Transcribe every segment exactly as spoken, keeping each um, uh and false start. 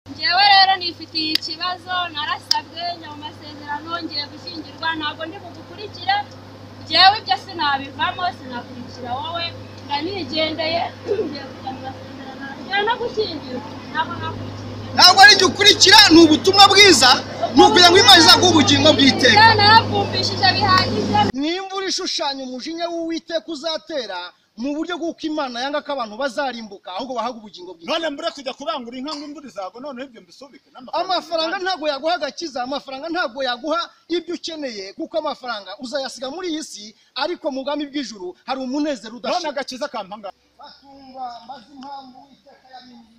Njyewe rero nifitiye ikibazo narasabwe nyuma amasezerano ngiye gushyingirwa ntabwo ndi bugukurikire njyewe ibyo sinabivamo sinakurikira wowe ndanigendeye ngiye kujya mu masezerano njyewe no gushyingirwa ntabwo nakurikira ntabwo ari njye ukurikira ni ubutumwa bwiza ni ukugira ngo Imana izaguhe ubugingo bw'iteka narabwumvishije bihagije nimba uri ishushanya umujinya w'Uwiteka uzatera mu buryo bw'uko Imana yanga ko abantu bazarimbuka ahubwo bahaga ubugingo bwiza none mbere kujya kubangura inka ngo imvura izago none ibyo mbisubike amafaranga ntago yaguha agakiza amafaranga ntago yaguha ibyo ukeneye kuko amafaranga uzayasiga muri iyi si ariko mu bwami bw'ijuru hari umunezero udashira none agakiza kampanga batumva mbaza impamvu Uwiteka yamindiye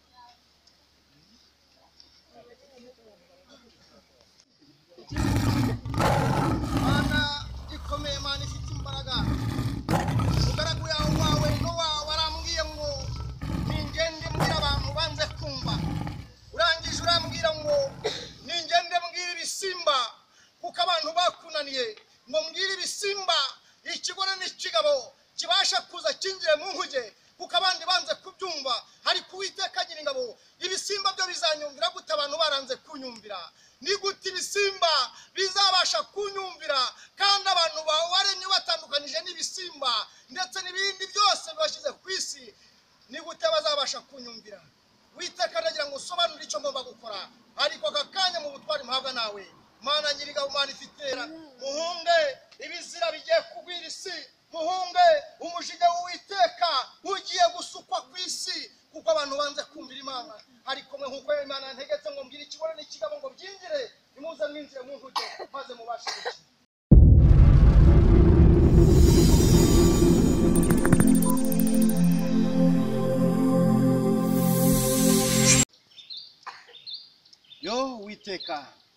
Mana ikomeye Mana ifite imbaraga ugaragu yawe wawe Nowa warambwiye ngo ningende mbwira abantu banze kumva urangije urambwira ngo ningende mbwira ibisimba kuko abantu bakunaniye ngo mbwira ibisimba ikigore n'ikigabo kibasha kuza kinjire mu nkuge kuko abandi banze kubyumva ariko Uwiteka agira ingabo ibisimba byo bizanyumvira gute abantu baranze kunyumvira ni gute ibisimba bizabasha kunyumvira kandi abantu bawaremye batandukanije n'ibisimba ndetse n'ibindi byose bibashyize ku isi ni gute bazabasha kunyumvira Uwiteka aragira ngo usobanure icyo ngomba gukora ariko aka kanya mu butwari muhabwa nawe Mana nyir'ingabo Mana ifitera muhunge ibizira bigiye kugwira isi muhunge umujinya w'Uwiteka ugiye gusukwa ku isi kuko abantu banze kumvira Imana ariko mwe nkuko Imana ntegetse ngo mbwira ikibone n'ikigabo ngo byinjire nimuze mwinjire mu nkuge maze mubashe gukira yo Uwiteka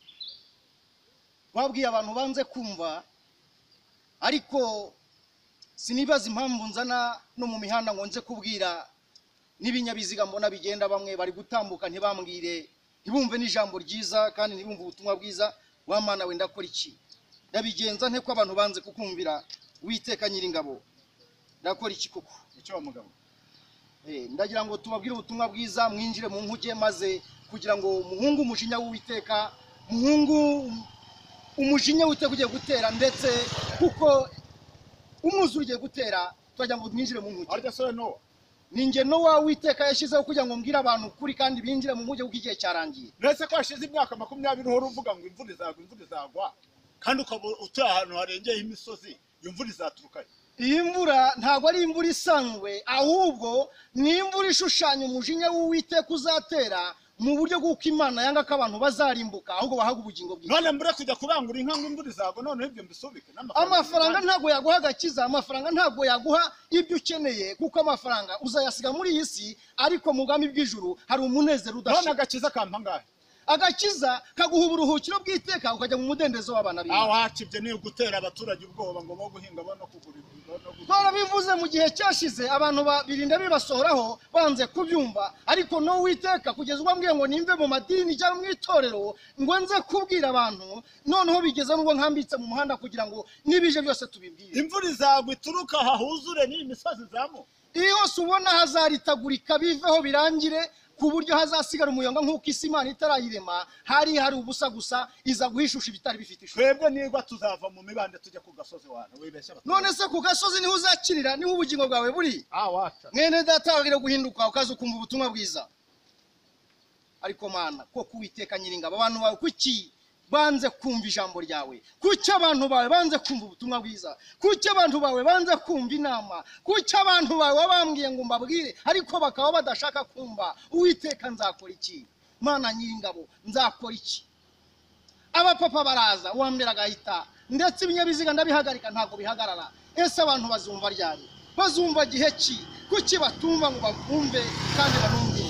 wabwiye abantu banze kumva ariko sinibaza impamvu nzana no mu mihanda ngo nze kubwira n'ibinyabiziga mbona bigenda bamwe bari gutambuka ntibambwire ntibumve n'ijambo ryiza kandi ntibumve ubutumwa bwiza wa Mana wenda akora iki ndabigenza nte ko abantu banze kukumvira Uwiteka nyir'ingabo ndakora iki koko icyo mugabo eh ndagira ngo tubabwire ubutumwa bwiza mwinjire mu nkuge maze kugira ngo umuhungu umujinya w'Uwiteka muhungu umujinya w'Uwiteka ugiye gutera ndetse kuko umwuzure ugiye gutera twagira ngo mwinjire mu nkuge arya sore Nowa ninge Nowa Uwiteka yashyizeho kugira ngo mbwire abantu kuri kandi binjire mu nkuge kuko igihe cyarangiye nese ko hashize imyaka makumyabiri uhora uvuga ngo imvura izagwa imvura izagwa kandi ukaba utuye ahantu harengeye imisozi iyo mvura izaturukayo iyi mvura ntabwo ari imvura isanzwe ahubwo ni imvura ishushanya umujinya w'Uwiteka uzatera mu buryo bw'uko Imana yanga ko abantu bazarimbuka ahubwo bahaga ubugingo bwiza none mbere kujya kubangura inka ngo imvura izago none ibyo mbisubike amafaranga ntago yaguha agakiza amafaranga ntago yaguha ibyo ukeneye kuko amafaranga uzayasiga muri iyi si ariko mu bwami bw'ijuru hari umunezero udashira none agakiza kampangahe agakiza kaguha uburuhukiro bw'iteka ukajya mu mudendezo w'abana b'Imana aho hakibye ni gutera abaturage ubwoba ngo bo guhinga bo no kugura twarabivuze mu gihe cyashize abantu birinda bibasohoraho banze kubyumva ariko no Uwiteka kugeza ubwo mbwiye ngo nimve mu madini cyangwa mu itorero ngo nze kubwira abantu noneho bigeza n'ubwo nkambitse mu muhanda kugira ngo nibije byose tubibwire imvura izagwa ituruka hahuzure ni imisozi zamu iyo hose ubona hazaritagurika biveho birangire ku buryo hazasigara umuyonga nk'uko isi Imana itarayirema hari hari ubusa gusa iza guhishusha ibitari bifite ishusho twebwe nigwa tuzava mu mibande tujya ku gasozi wana wibeshya none se ku gasozi niho uzakirira niho ubugingo bwawe buri ah wacha mwene data wagire guhinduka ukaza ukumva ubutumwa bwiza ariko Mana ko Uwiteka nyir'ingabo abantu bawe kuki banze kumva ijambo ryawe kuki abantu bawe banze kumva ubutumwa bwiza kuki abantu bawe banze kumva inama kuki abantu bawe bambwiye ngo mbabwire ariko bakaba badashaka kumva Uwiteka nzakora iki Mana nyir'ingabo nzakora iki abapapa baraza uwambere agahita ndetse ibinyabiziga ndabihagarika ntago bihagarara ese abantu bazumva ryari bazumva gihe ki kuki batumva ngo bavumve kandi banumve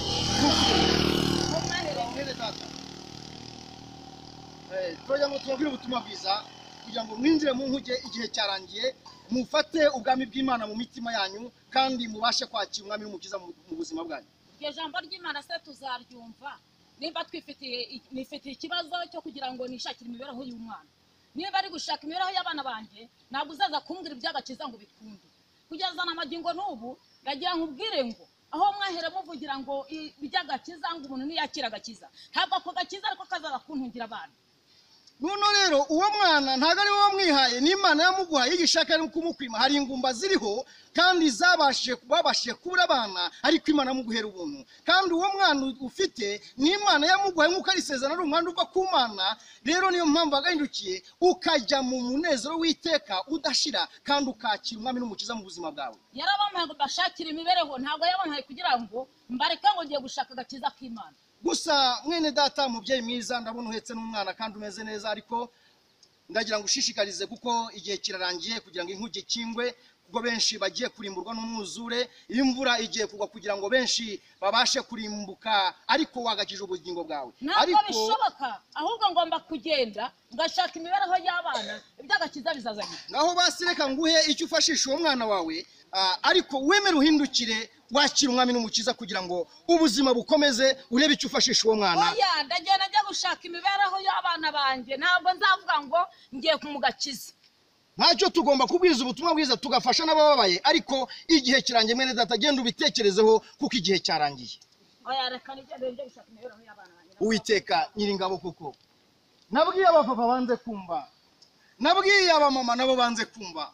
Eh, tujya ngo tubabwire ubutumwa bwiza kugira ngo mwinjire mu nkuge igihe cyarangiye mufate ubwami bw'Imana mu mitima yanyu kandi mubashe kwakira umwami n'umukiza mu buzima bwanyu iryo jambo ry'Imana se tuzaryumva nimba twifitiye nifitiye ikibazo cyo kugira ngo nishakire imibereho y'umwana niba ari gushaka imibereho y'abana banjye ntabwo uzaza kumbwira iby'agakiza ngo bikunde kugeza na magingo n'ubu ndagira nkubwire ngo aho mwahere muvugira ngo iby'agakiza ngo umuntu niyakira agakiza ntabwo ako gakiza ariko kazaza kuntungira abantu. Nuno rero uwo mwana ntago ari wowe mwihaye, n'Imana yamuguhaye igishaka ari kumukwima. Hari ingumba ziriho kandi zabashije kubabashije kubura abana, ariko Imana yamuguhera ubuntu. Kandi uwo mwana ufite n'Imana yamuguhaye nk'uko ari isezerano ari umwana uva ku Mana. Rero niyo mpamvu agahindukiye ukajya mu munezero w'iteka udashira kandi ukakira umwami n'umukiza mu buzima bwawe. Yarabampaye ngo bashakire imibereho, ntabwo yabampaye kugira ngo mbareka ngo ngiye gushaka agakiza k'Imana. Gusa mwene data mubyeyi mwiza, ndabona uhetse n'umwana kandi umeze neza, ariko ndagira ngo ushishikarize kuko igihe kirarangiye kugira ngo inkuge kingwe, kuko benshi bagiye kurimburwa n'umwuzure. Imvura igiye kugwa kugira ngo benshi babashe kurimbuka, ariko wagakije ubugingo bwawe. Ntabwo bishoboka, ahubwo ngomba kugenda ngashaka imibereho y'abana, iby'agakiza bizazanye. Naho basireka nguhe icyo ufashisha uwo mwana wawe, ariko wemere uhindukire wakira umwami n'umukiza kugira ngo ubuzima bukomeze, urebe icyo ufashisha uwo mwana. Oya, ndagenda njya gushaka imibereho y'abana banjye, ntabwo nzavuga ngo ngiye kumugakiza. Ntacyo tugomba kubwiriza ubutumwa bwiza tugafasha n'abababaye, ariko igihe kirangiye mwene data genda ubitekerezeho kuko igihe cyarangiye. Oya, reka nigende njye gushaka imibereho y'abana banjye. Uwiteka Nyiringabo kuko nabwiye abapapa banze kumva, nabwiye abamama nabo banze kumva.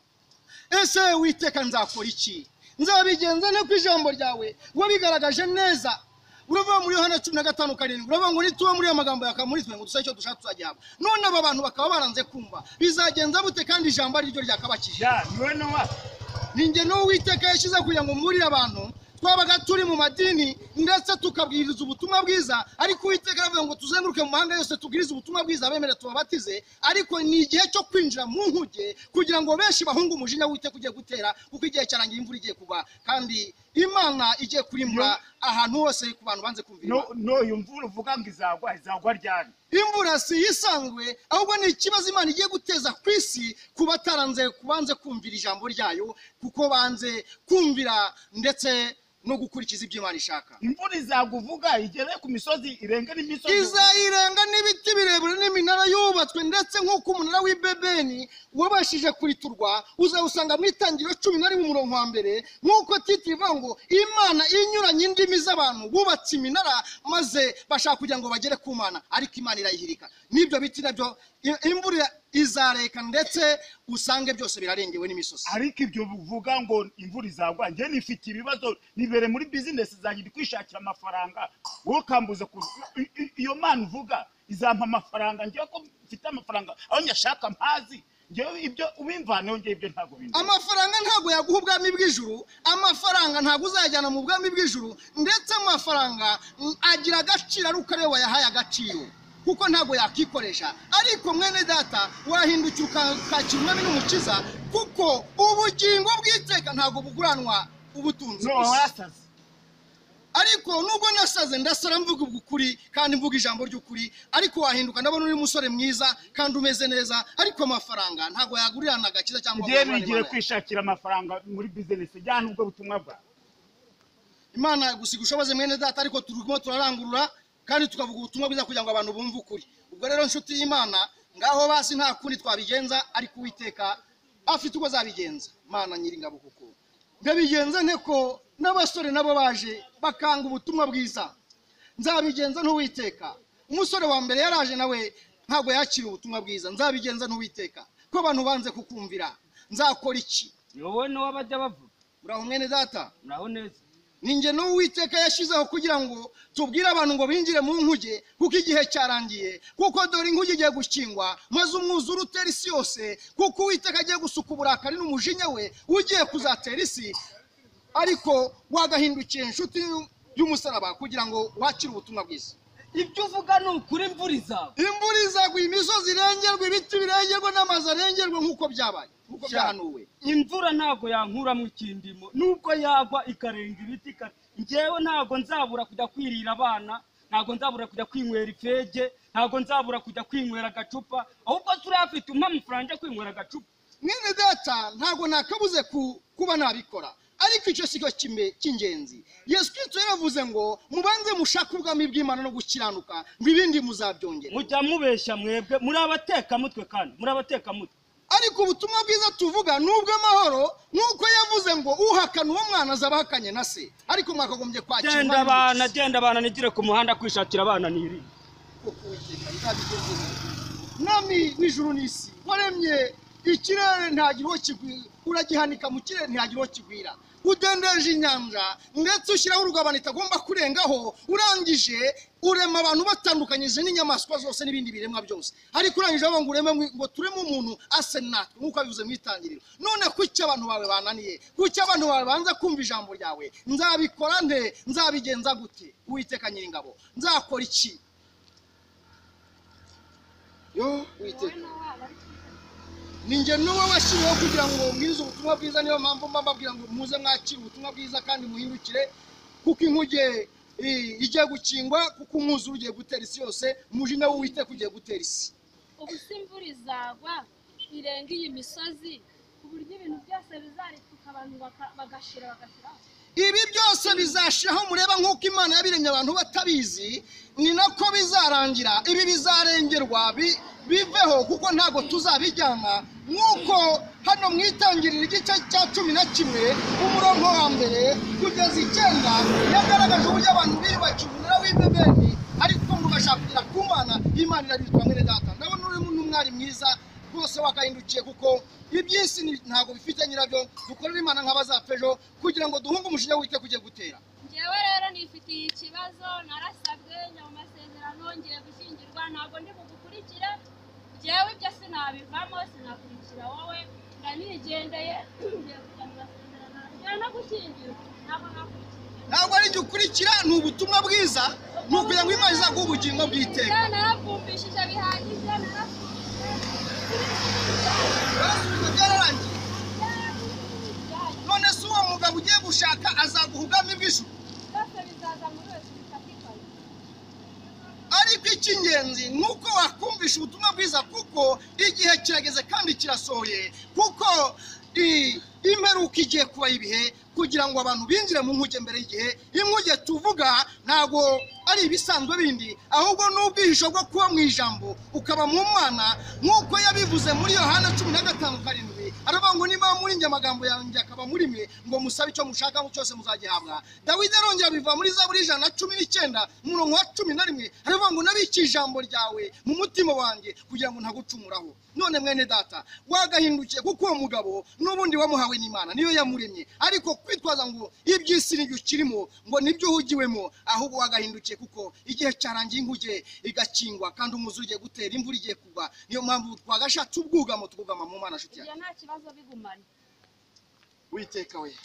Ese Uwiteka nzakora iki? Nzabigenza ne ku ijambo ryawe wabigaragaje neza. Urava muri Yohana cumi na gatanu karindwi urava ngo nituwe muri amagambo yakamuritwe ngo dusaye cyo dushaka tuzajyaba. None aba bantu bakaba baranze kumva, bizagenza bute kandi ijambo ari ryo ryakabakije? Ya niwe Nowa, ninge no Uwiteka yashize kugira ngo muri abantu twabaga turi mu madini ndetse tukabwiriza ubutumwa bwiza, ariko Uwiteka aravuga ngo tuzenguruke mu mahanga yose tubwirize ubutumwa bwiza, abemere tubabatize. Ariko ni igihe cyo kwinjira mu nkuge kugira ngo benshi bahunga umujinya w'Uwiteka ugiye gutera, kuko igihe cyarangiye imvura igiye kugwa kandi Imana igiye kurimbura ahantu hose ku bantu banze kumvira. no no yumvura uvuga ngo izagwa izagwa ryari? Imvura si isanzwe, ahubwo ni ikibazo Imana igiye guteza ku isi ku bataranze kubanze kumvira ijambo ryayo, kuko banze kumvira ndetse no gukurikiza ibyo Imana ishaka. Imvura izaguvuga igere ku misozi irenge n'imisozi, izayirenga n'ibiti birebire n'iminara yubatswe, ndetse nk'uko umunara w'Ibebeni wabashije kuriturwa uzawusanga mu Itangiriro cumi na rimwe umurongo wa mbere, nk'uko titiri ivuga ngo Imana inyuranye indimi z'abantu bubatse iminara maze bashaka kugira ngo bagere ku Mana, ariko Imana irayihirika. N'ibyo biti nabyo imvura izareka ndetse usange byose birarengewe n'imisozi. ariko ibyo buvuga ngo imvura izagwa, nge nifite ibibazo nibere muri business zanjye ndi kwishakira amafaranga, wowe kambuze ku iyo Mana uvuga izampa amafaranga, ngiye ko mfite amafaranga aho nyashaka mpazi, ngewe ibyo ubimvaneho, ngewe ibyo ntago bindi. Amafaranga ntago yaguha ubwami bw'ijuru, amafaranga ntago uzajyana mu bwami bw'ijuru, ndetse amafaranga agira agaciro ari uko ariwe wayahaye agaciro, kuko ntago yakikoresha. Ariko mwene data wahindukira ukakira umwami n'umukiza, kuko ubugingo bw'iteka ntago buguranwa ubutunzi. No warasaze, ariko nubwo nasaze ndasara mvuga ukuri kandi mvuga ijambo ry'ukuri, ariko wahinduka ndabona uri umusore mwiza kandi umeze neza, ariko amafaranga ntago yagurirana agakiza cyangwa ngiye nigiye kwishakira amafaranga muri business jyana ubwo butumwa bwa Imana gusiga ushoboze mwene data, ariko turimo turarangurura kandi tukavuga ubutumwa bwiza kugira ngo abantu bumve ukuri. Ubwo rero nshuti y'Imana, ngaho basi nta kundi twabigenza, ariko Uwiteka afite uko zabigenza. Mana Nyiringabo kuko ndabigenza nteko n'abasore nabo baje bakanga ubutumwa bwiza, nzabigenza n'Uwiteka. Umusore wa mbere yaraje nawe ntago yakira ubutumwa bwiza, nzabigenza n'Uwiteka. Ko abantu banze kukumvira nzakora iki? Yowe no wabajya bavuga. Muraho mwene data? Muraho neza. Ninge no Uwiteka yashizeho kugira ngo tubwire abantu ngo binjire mu nkuge, kuko igihe cyarangiye, kuko dore inkuge igiye gukingwa maze umwuzure utera isi yose, kuko Uwiteka agiye gusuka uburakari n'umujinya we ugiye kuzatera isi. Ariko wagahindukiye inshuti y'umusaraba kugira ngo wakire ubutumwa bwiza. Ibyo uvuga ni ukuri, imvura izagwa. Imvura izagwa, imisozi irengerwa, ibiti birengerwa n'amazi arengerwa nk'uko byabaye, nk'uko byahanuwe. Imvura ntago yankuramo ikindimo, nubwo yagwa ikarenga ibiti. Ngewe ntago nzabura kujya kwirira abana, ntago nzabura kujya kwinywera ifege, ntago nzabura kujya kwinywera agacupa, ahubwo turi afite umpa amafaranga yo kwinywera agacupa. Mwene data ntago nakabuze kuba nabikora, ariko icyo sigo kimwe cy'ingenzi. Yesu Kristo yaravuze ngo mubanze mushaka ubwami bw'Imana no gukiranuka, ngo ibindi muzabyongera. Mujya mubeshya mwebwe, muri abateka mutwe kandi muri abateka mutwe. ariko ubutumwa bwiza tuvuga nubwo amahoro nuko yavuze ngo uhakana uwo mwana azabahakanye na se ariko mwakagombye kwakira genda abana genda abana nigire ku muhanda kwishakira abana niri nami w'ijuru n'isi waremye ikirere ntagiro kigwira uragihanika mu kirere ntagiro kigwira udendeje inyanja ndetse ushyiraho urugabano itagomba kurengaho urangije urema abantu batandukanyije n'inyamaswa zose n'ibindi biremwa byose ariko urangije abo ngo ureme ngo tureme umuntu ase natwe nkuko bivuze mu itangiriro none kuki abantu bawe bananiye kuki abantu bawe banza kumva ijambo ryawe nzabikora nte nzabigenza gute Uwiteka Nyiringabo nzakora iki yo Uwiteka ninjye Nowa washyiriweho kugira ngo mbwirize ubutumwa bwiza niyo mpamvu mbabwira ngo muze mwakire ubutumwa bwiza kandi muhindukire kuko inkuge igiye gukingwa kuko umwuzure ugiye gutera isi yose umujinya w'Uwiteka ugiye gutera isi ubusa imvura izagwa irenga iyi misozi ku buryo ibintu byose bizarituka abantu bagashira bagashira ibi byose bizashiraho mureba nk'uko Imana yabiremye abantu batabizi ni nako bizarangira ibi bizarengerwa biveho kuko ntago tuzabijyana nk'uko hano mwitangirira igice cya cumi na kimwe umurongo wa mbere kugeza icyenda yagaragaje uburyo abantu biyubakiye umunara w'ibebeni ariko ngo bashaka kugera ku Mana Imana irabitwa mwene data ndabona uri n'umwari mwiza rwose wakahindukiye kuko iby'isi ntago bifite nyirabyo dukorera Imana nk'abazapfejo kugira ngo duhunge umushinya w'Uwiteka ugiye gutera njyewe rero nifitiye ikibazo narasabwe nyuma amasezerano ngiye gushyingirwa ntabwo ndi bugukurikire njyewe ibyo sinabivamo sinakurikira wowe ndanigendeye ngiye kujya mu masezerano njyewe no gushyingirwa ntabwo nakurikira ntabwo ari jye ukurikira ni ubutumwa bwiza ni ukugira ngo Imana izaguhe ubugingo bw'iteka narabwumvishije bihagije narabwumvishije none se uwo mugabo ugiye gushaka azaguha ubwami bw'ijuru ariko icy'ingenzi ni uko wakumvisha ubutumwa bwiza kuko igihe kirageze kandi kirasohoye kuko imperuka igiye kuba ibihe kugira ngo abantu binjire mu nkuge mbere y'igihe inkuge tuvuga ntago ari ibisanzwe bindi ahubwo n'ubwihisho bwo kuba mu ijambo ukaba mu Mana nk'uko yabivuze muri Yohana cumi na gatanu karindwi aravuga ngo niba muri njye amagambo yanjye akaba muri mwe ngo musabe icyo mushaka cyose muzagihabwa Dawidi arongera biva muri Zaburi ijana na cumi n'icyenda umurongo wa cumi na rimwe aravuga ngo nabiki ijambo ryawe mu mutima wanjye kugira ngo ntagucumuraho none mwene data wagahindukiye kuko uwo mugabo n'ubundi wamuhawe n'Imana niyo yamuremye ariko kwitwaza ngo iby'isi n'ibyo kirimo ngo nibyo uhugiwemo ahubwo wagahindukiye kuko igihe cyarangiye inkuge igakingwa kandi umwuzure ugiye gutera imvura igiye kugwa niyo mpamvu twagashatse ubwugamo tugugama mu Mana nshuti yanjye nta kibazo bigumane Uwiteka we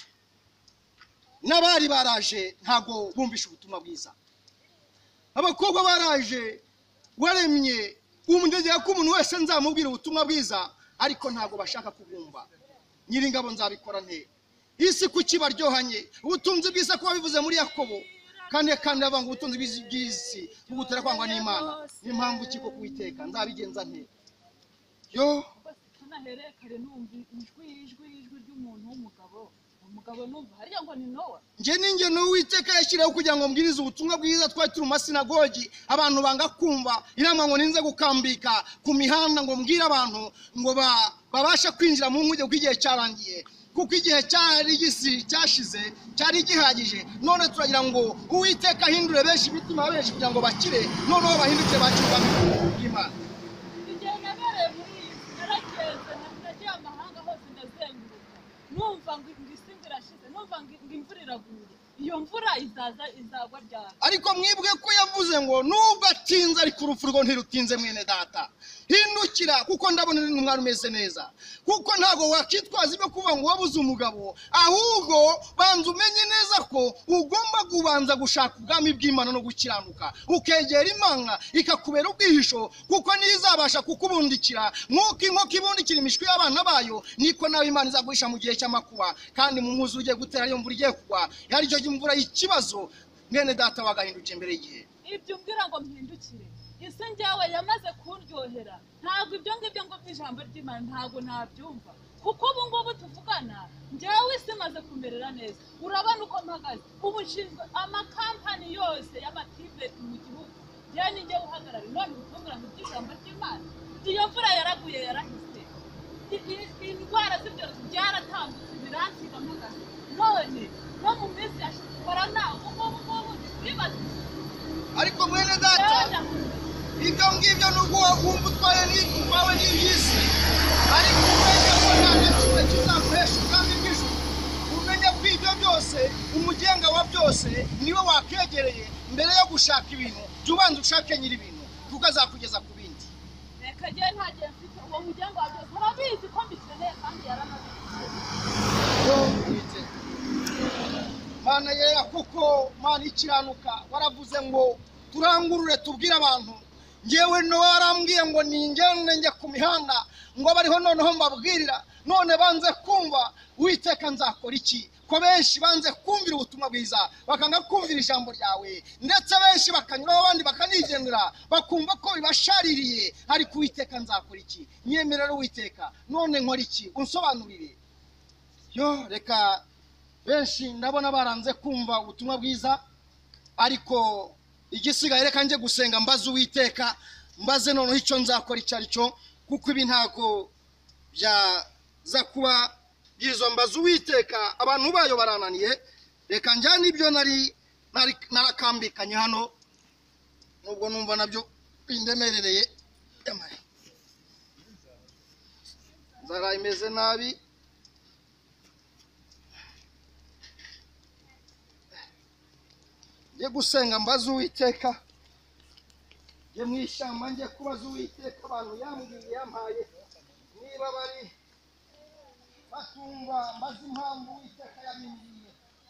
n'abari baraje ntago bumvisha ubutumwa bwiza abakobwa baraje waremye umundegera ko umuntu wese nzamubwira ubutumwa bwiza ariko ntago bashaka kubumva Nyiringabo nzabikora nte isi kuki baryohanye ubutunzi bw'isi kuba bivuze muri Yakobo kandi kandi abanga ubutunzi bw'isi bugutera kwangwa n'Imana n'impamvu kiko Kuwiteka nzabigenza nte yo naherekare numva ijwi ijwi ijwi ry'umuntu w'umugabo umugabo numva hariya ngo ni Nowa nje ninjye n'Uwiteka yashyiraho kugira ngo mbwirize ubutumwa bwiza twari turi mu masinagogi abantu banga kumva inama ngo ninze gukambika ku mihanda ngo mbwire abantu ngo babasha kwinjira mu nkuge kuko igihe cyarangiye kuko igihe cyari gisi cyashize cyari gihagije none turagira ngo Uwiteka ahindure benshi imitima benshi kugira ngo bakire noneho bahindukire bakirwa n'Imana igihe nabereye muri naragenze nagiye amahanga hose ndazenguruka numva ngo isi irashize numva ngo imvura iraguye iyo mvura izaza izagwa ryari ariko mwibwe ko yavuze ngo nubwo atinze ariko urupfu rwo ntirutinze mwene data hindukira kuko ndabona uri umwana umeze neza kuko ntago wakitwaza ibyo kuvuga ngo wabuze umugabo ahubwo banza umenye neza ko ugomba kubanza gushaka ubwami bw'Imana no gukiranuka ukegera Imana ikakubera ubwihisho kuko niyo izabasha kukubundikira nk'uko inkoko ibundikira imishwi y'abana bayo niko nawe Imana izaguhisha mu gihe cy'amakuba kandi mu mwuzure ugiye gutera iyo mvura igiye kugwa yari cyo imvura y'ikibazo mwene data wagahindukiye mbere y'igihe ibyo umbwira ngo mpindukire isi njyawe yamaze kuryohera ntabwo ibyo ngibyo ngo by'ijambo ry'Imana ntabwo nabyumva kuko ubu ngubu tuvugana njyawe isi imaze kumerera neza urabona uko mpagaze ubu nshinzwe amakampani yose y'amativeti mu gihugu njyewe ninjye uhagarariye none ubutumwa by'ijambo ry'Imana iyo mvura yaraguye yarahise indwara z'ibyorezo byaratambutse biransiga mpagaze none no mu minsi yashize korona ubu ngubu bibaza ariko mwene data ibyo ngibyo nubwo wumva utwaye n'utwawe n'iby'isi ariko umenye ko nta na kimwe kizaguhesha ubwami bw'ijuru. Umenye ko ibyo byose umugenga wa byose niwe wakegereye. Mbere yo gushaka ibintu jya ubanza ushake nyiri ibintu kuko azakugeza ku bindi. reka njye ntagiye mfite uwo mugenga wa byose urabizi ko mbikeneye kandi yaranabizi. Mana yera kuko Mana ikiranuka waravuze ngo turangurure tubwire abantu. Ngewe Nowa warambwiye ngo ningende njye ku mihanda ngo bariho noneho mbabwirira none banze kumva Uwiteka nzakora iki. Ko benshi banze kumvira ubutumwa bwiza bakanga kumvira ijambo ryawe ndetse benshi bakanyuraho abandi bakanigendera bakumva ko bibashaririye ariko Uwiteka nzakora iki. Nyemerera Uwiteka none nkora iki unsobanurire. Yo reka benshi ndabona baranze kumva ubutumwa bwiza ariko igisigaye reka nje gusenga mbaze Uwiteka mbaze noneho icyo nzakora icyo ari cyo kuko ibi ntago byaza kuba byizo. Mbaze Uwiteka abantu bayo barananiye reka njyane ibyo nari narakambikanye hano nubwo numva nabyo bindemerereye nzara imeze nabi. Ngiye gusenga mbaze Uwiteka ngiye mu ishyamba ngiye kubaza Uwiteka abantu yambwiye yampaye niba bari batumva mbaze impamvu Uwiteka yabimbwiye.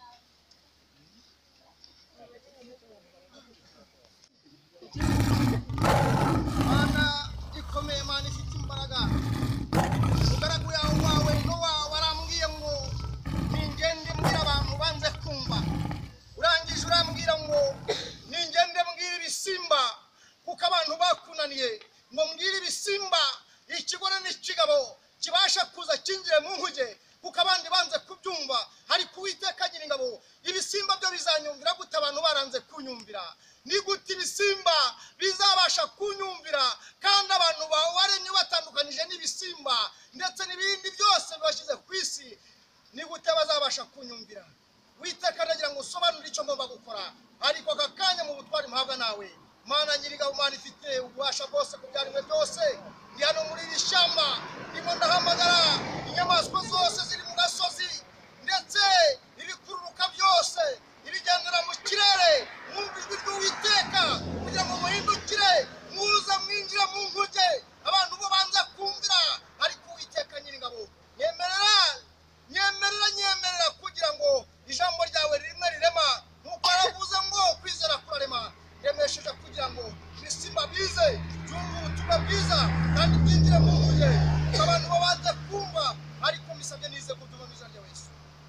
Mana ikomeye, Mana ifite imbaraga umugaragu yawe wawe Nowa warambwiye ngo ningende mbwira abantu banze kumva. Urangije urambwira ngo ningende mbwira ibisimba kuko abantu bakunaniye ngo mbwira ibisimba ikigore n'ikigabo kibasha kuza kinjire mu nkuge kuko abandi banze kubyumva ariko Uwiteka agira ingabo. Ibisimba byo bizanyumvira gute abantu baranze kunyumvira? Ni gute ibisimba bizabasha kunyumvira kandi abantu bawaremye batandukanije n'ibisimba ndetse n'ibindi byose bibashyize ku isi? Ni gute bazabasha kunyumvira? Uwiteka ndagira ngo usobanure icyo ngomba gukora ariko aka kanya mu butwari muhabwa nawe. Mana nyir'ingabo, Mana ifite ububasha bwose ku byaremwe byose, ndi hano muri iri shyamba ndimo ndahamagara inyamaswa zose ziri mu gasozi ndetse ibikururuka byose ibigendera mu kirere mwumva ijwi ry'Uwiteka kugira ngo muhindukire muze mwinjire mu nkuge. Abantu bo banze kumvira ariko Uwiteka nyir'ingabo nyemerera nyemerera nyemerera kugira ngo ijambo ryawe rimwe rirema nk'uko waravuze ngo kwizera kurarema. Remesheje kugira ngo ibisimba bize byumve ubutumwa bwiza kandi byinjire mu nkuge abantu bo banze kumva ariko mbisabye nize kubyumva mu izina rya Yesu.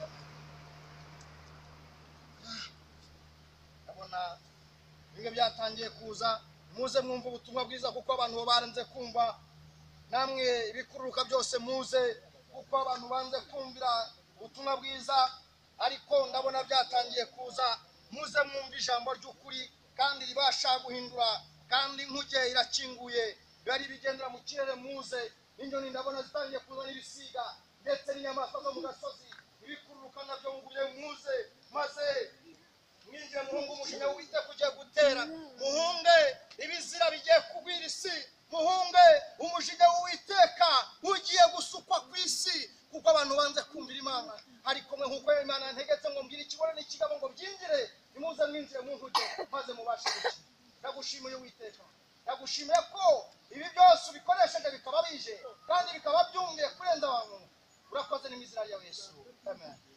Ndabona bimwe byatangiye kuza muze mwumva ubutumwa bwiza kuko abantu bo baranze kumva. Namwe ibikururuka byose muze kuko abantu banze kumvira ubutumwa bwiza ariko ndabona byatangiye kuza. Muze mwumva ijambo ry'ukuri kandi ribasha guhindura kandi inkuge irakinguye bari bigendera mu kirere. Muze inyoni ndabona zitangiye kuza n'ibisiga ndetse n'inyamaswa zo mu gasozi ibikururuka nabyo nguye. Muze maze mwinjire muhungu umujinya w'Uwiteka ugiye gutera. Muhunge ibizira bigiye kugwira isi. Muhunge umujinya w'Uwiteka ugiye gusukwa ku isi kuko abantu banze kumvira Imana. Ariko mwe nk'uko Imana ntegetse ngo mbwire ikigore n'ikigabo ngo byinjire nimuze mwinjire mu nkuge maze mubashe gukira. Ndagushimiye Uwiteka, ndagushimiye ko ibi byose ubikoresheje bikaba bije kandi bikaba byumviye kurenza abantu. Urakoze mu izina rya Yesu, amen.